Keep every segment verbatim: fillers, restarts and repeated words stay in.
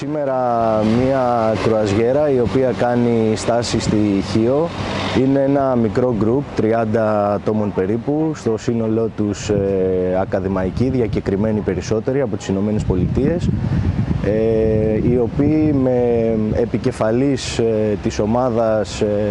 σήμερα μια κρουαζιέρα η οποία κάνει στάση στη Χίο. Είναι ένα μικρό γκρουπ, τριάντα ατόμων περίπου, στο σύνολό τους ε, ακαδημαϊκοί, διακεκριμένοι περισσότεροι από τις Ηνωμένες Πολιτείες, ε, οι οποίοι με επικεφαλής ε, της ομάδας ε,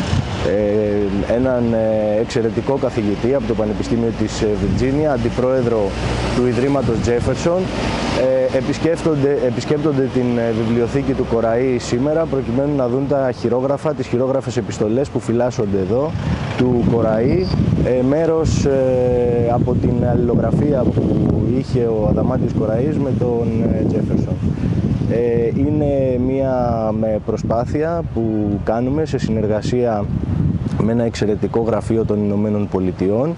ε, έναν ε, εξαιρετικό καθηγητή από το Πανεπιστήμιο της Βιρτζίνια, αντιπρόεδρο του Ιδρύματος Τζέφερσον, ε, επισκέπτονται, επισκέπτονται την βιβλιοθήκη του Κοραή σήμερα προκειμένου να δουν τα χειρόγραφα, τις χειρόγραφες επιστολές που φυλάσσονται εδώ του Κοραή, ε, μέρος ε, από την αλληλογραφία που είχε ο Αδαμάντιος Κοραής με τον ε, Τζέφερσον. Ε, είναι μια προσπάθεια που κάνουμε σε συνεργασία με ένα εξαιρετικό γραφείο των Ηνωμένων Πολιτειών,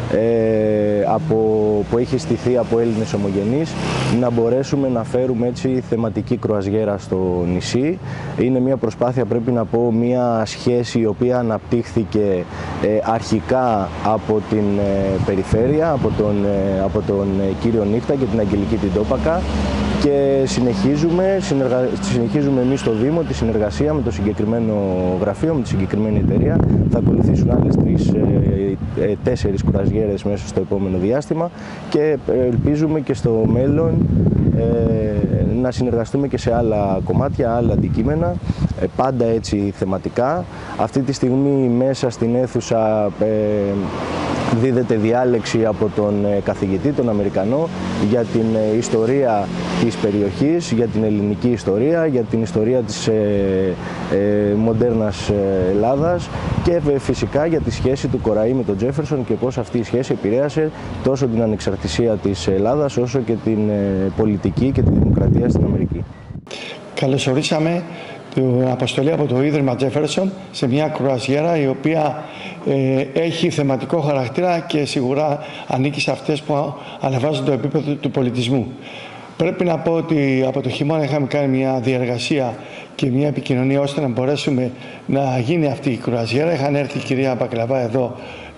ε, από, που έχει στηθεί από Έλληνες ομογενείς, να μπορέσουμε να φέρουμε έτσι θεματική κρουαζιέρα στο νησί. Είναι μια προσπάθεια, πρέπει να πω, μια σχέση η οποία αναπτύχθηκε ε, αρχικά από την ε, περιφέρεια, από τον, ε, από τον ε, κύριο Νύχτα και την Αγγελική την Τόπακα, και συνεχίζουμε, συνεργα... συνεχίζουμε εμείς στο Δήμο τη συνεργασία με το συγκεκριμένο γραφείο, με τη συγκεκριμένη εταιρεία. Θα ακολουθήσουν άλλες τρεις, ε, ε, τέσσερις κουραζιέρες μέσα στο επόμενο διάστημα και ελπίζουμε και στο μέλλον ε, να συνεργαστούμε και σε άλλα κομμάτια, άλλα αντικείμενα, ε, πάντα έτσι θεματικά. Αυτή τη στιγμή μέσα στην αίθουσα ε, δίδεται διάλεξη από τον καθηγητή, τον Αμερικανό, για την ιστορία της περιοχής, για την ελληνική ιστορία, για την ιστορία της ε, ε, μοντέρνας Ελλάδας και φυσικά για τη σχέση του Κοραή με τον Τζέφερσον και πώς αυτή η σχέση επηρέασε τόσο την ανεξαρτησία της Ελλάδας όσο και την ε, πολιτική και τη δημοκρατία στην Αμερική. Καλωσορίσαμε την αποστολή από το Ίδρυμα Τζέφερσον σε μια κρουαζιέρα η οποία ε, έχει θεματικό χαρακτήρα και σίγουρα ανήκει σε αυτές που ανεβάζουν το επίπεδο του πολιτισμού. Πρέπει να πω ότι από το χειμώνα είχαμε κάνει μια διεργασία και μια επικοινωνία ώστε να μπορέσουμε να γίνει αυτή η κρουαζιέρα. Είχαν έρθει η κυρία Μπακλαβά εδώ,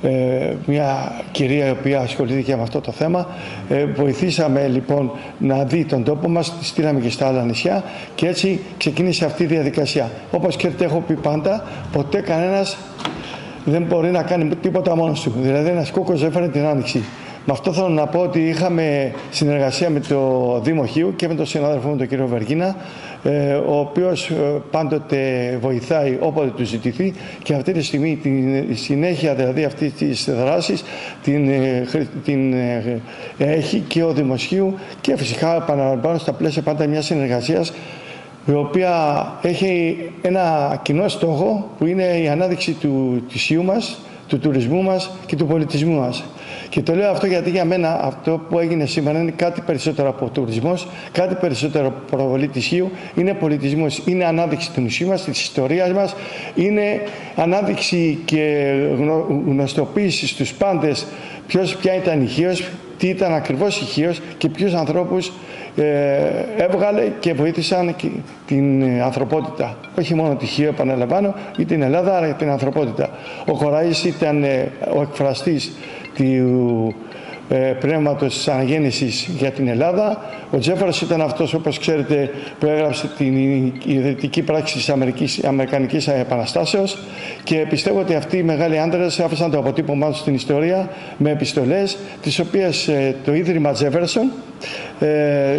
μια κυρία η οποία ασχολήθηκε με αυτό το θέμα. Βοηθήσαμε λοιπόν να δει τον τόπο μας, τη στείλαμε και στα άλλα νησιά και έτσι ξεκίνησε αυτή η διαδικασία. Όπως και έχω πει πάντα, ποτέ κανένας δεν μπορεί να κάνει τίποτα μόνος του. Δηλαδή ένας κόκκος έφερε την άνοιξη. Με αυτό θέλω να πω ότι είχαμε συνεργασία με το Δήμο Χίου και με τον συνάδελφο μου τον κύριο Βεργίνα, ο οποίος πάντοτε βοηθάει όποτε του ζητηθεί και αυτή τη στιγμή τη συνέχεια δηλαδή αυτή της δράσης την, την έχει και ο Δήμος Χίου και φυσικά επαναλαμβάνω στα πλαίσια πάντα μιας συνεργασίας η οποία έχει ένα κοινό στόχο που είναι η ανάδειξη του, της Χίου μας, του τουρισμού μας και του πολιτισμού μας. Και το λέω αυτό γιατί για μένα αυτό που έγινε σήμερα είναι κάτι περισσότερο από τουρισμός, κάτι περισσότερο από προβολή της Χίου, είναι πολιτισμός, είναι ανάδειξη του νησιού μας, της ιστορίας μας, είναι ανάδειξη και γνωστοποίηση στους πάντες ποιος, ποια ήταν η Χίος, τι ήταν ακριβώς η Χίος και ποιους ανθρώπους ε, έβγαλε και βοήθησαν την ανθρωπότητα. Όχι μόνο τη Χίο, επαναλαμβάνω, ή την Ελλάδα, αλλά την ανθρωπότητα. Ο Κοραής ήταν ε, ο εκφραστής του ε, πνεύματος της αναγέννησης για την Ελλάδα. Ο Τζέφερσον ήταν αυτός, όπως ξέρετε, που έγραψε την ιδρυτική πράξη της Αμερικής, Αμερικανικής Επαναστάσεως και πιστεύω ότι αυτοί οι μεγάλοι άντρες άφησαν το αποτύπωμά τους στην ιστορία με επιστολές, τις οποίες ε, το Ίδρυμα Τζέφερσον ε,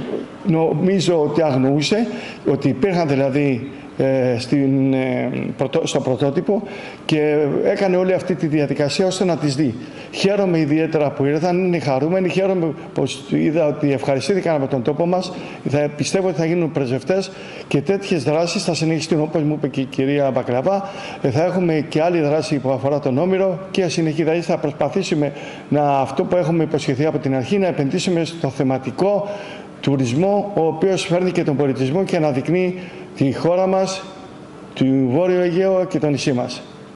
νομίζω ότι αγνοούσε, ότι υπήρχαν δηλαδή Ε, στην, ε, πρωτο, στο πρωτότυπο και έκανε όλη αυτή τη διαδικασία ώστε να τις δει. Χαίρομαι ιδιαίτερα που ήρθαν, είναι χαρούμενοι, χαίρομαι πως είδα ότι ευχαριστήθηκαν από τον τόπο μας. Θα, πιστεύω ότι θα γίνουν πρεσβευτές και τέτοιες δράσεις θα συνεχιστούν, όπως μου είπε και η κυρία Μπακλαβά. Ε, θα έχουμε και άλλη δράση που αφορά τον Όμηρο και συνεχή δηλαδή θα προσπαθήσουμε να, αυτό που έχουμε υποσχεθεί από την αρχή, να επενδύσουμε στο θεματικό τουρισμό, ο οποίος φέρνει και τον πολιτισμό και αναδεικνύει τη χώρα μας, του Βόρειο Αιγαίο και το νησί μας.